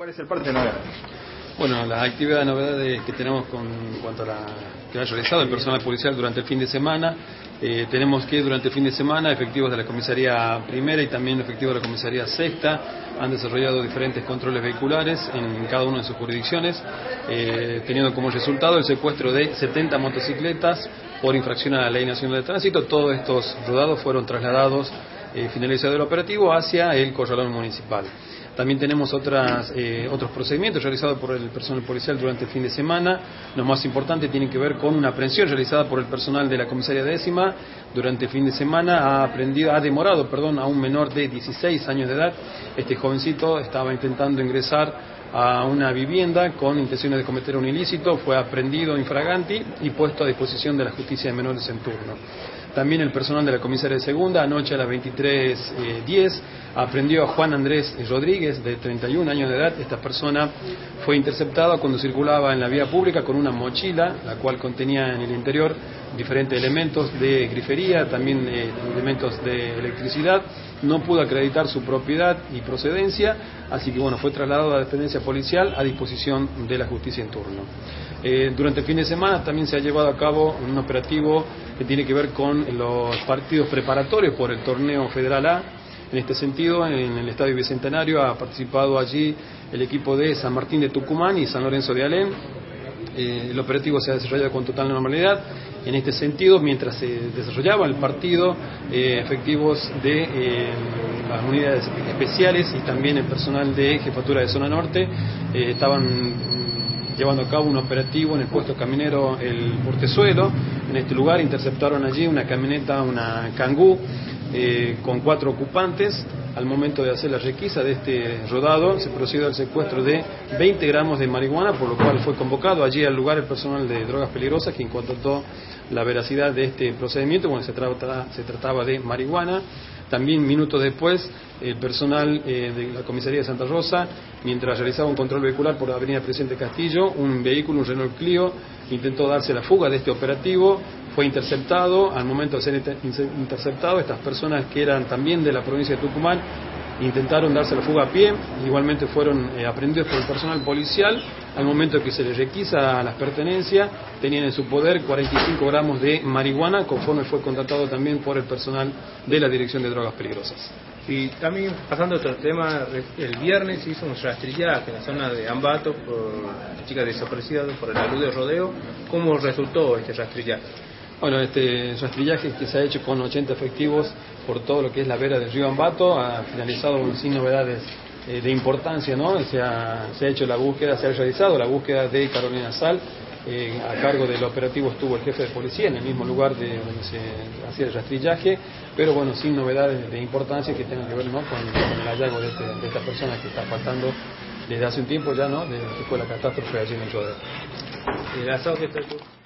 ¿Cuál es el parte de novedades? Bueno, las actividades novedades que tenemos con cuanto a la que ha realizado el personal policial durante el fin de semana, tenemos que durante el fin de semana efectivos de la comisaría primera y también efectivos de la comisaría sexta han desarrollado diferentes controles vehiculares en cada una de sus jurisdicciones, teniendo como resultado el secuestro de 70 motocicletas por infracción a la Ley Nacional de Tránsito. Todos estos rodados fueron trasladados, finalizado el operativo, hacia el corralón municipal. También tenemos otros procedimientos realizados por el personal policial durante el fin de semana. Lo más importante tiene que ver con una aprehensión realizada por el personal de la comisaría décima. Durante el fin de semana ha demorado a un menor de 16 años de edad. Este jovencito estaba intentando ingresar a una vivienda con intenciones de cometer un ilícito, fue aprehendido infraganti y puesto a disposición de la justicia de menores en turno. También el personal de la comisaría de segunda, anoche a las 23:10, aprehendió a Juan Andrés Rodríguez, de 31 años de edad. Esta persona fue interceptada cuando circulaba en la vía pública con una mochila, la cual contenía en el interior diferentes elementos de grifería, también elementos de electricidad. No pudo acreditar su propiedad y procedencia, así que fue trasladado a la dependencia policial a disposición de la justicia en turno. Durante el fin de semana también se ha llevado a cabo un operativo que tiene que ver con los partidos preparatorios por el torneo Federal A. En este sentido, en el Estadio Bicentenario ha participado allí el equipo de San Martín de Tucumán y San Lorenzo de Alén. El operativo se ha desarrollado con total normalidad. En este sentido, mientras se desarrollaba el partido, efectivos de las unidades especiales y también el personal de Jefatura de Zona Norte estaban llevando a cabo un operativo en el puesto caminero El Portezuelo. En este lugar interceptaron allí una camioneta, una Kangoo, con 4 ocupantes. Al momento de hacer la requisa de este rodado, se procedió al secuestro de 20 gramos de marihuana, por lo cual fue convocado allí al lugar el personal de drogas peligrosas, quien constató la veracidad de este procedimiento. Se trataba de marihuana. También minutos después, el personal de la comisaría de Santa Rosa, mientras realizaba un control vehicular por la avenida Presidente Castillo, un vehículo, un Renault Clio, intentó darse la fuga de este operativo. Fue interceptado. Al momento de ser interceptado, estas personas, que eran también de la provincia de Tucumán, intentaron darse la fuga a pie. Igualmente fueron aprehendidos por el personal policial. Al momento de que se les requisa las pertenencias, tenían en su poder 45 gramos de marihuana, conforme fue contratado también por el personal de la Dirección de Drogas Peligrosas. Y también, pasando a otro tema, el viernes hizo un rastrillaje en la zona de Ambato por chicas desaparecidas por el alud de rodeo. ¿Cómo resultó este rastrillaje? Este rastrillaje que se ha hecho con 80 efectivos por todo lo que es la vera del río Ambato ha finalizado sin novedades de importancia, ¿no? Se ha hecho la búsqueda, se ha realizado la búsqueda de Carolina Sal. A cargo del operativo estuvo el jefe de policía en el mismo lugar donde se hacía el rastrillaje, pero sin novedades de importancia que tengan que ver, ¿no?, con el hallazgo de esta persona que está faltando desde hace un tiempo ya, ¿no?, desde que fue la catástrofe allí en el rodeo.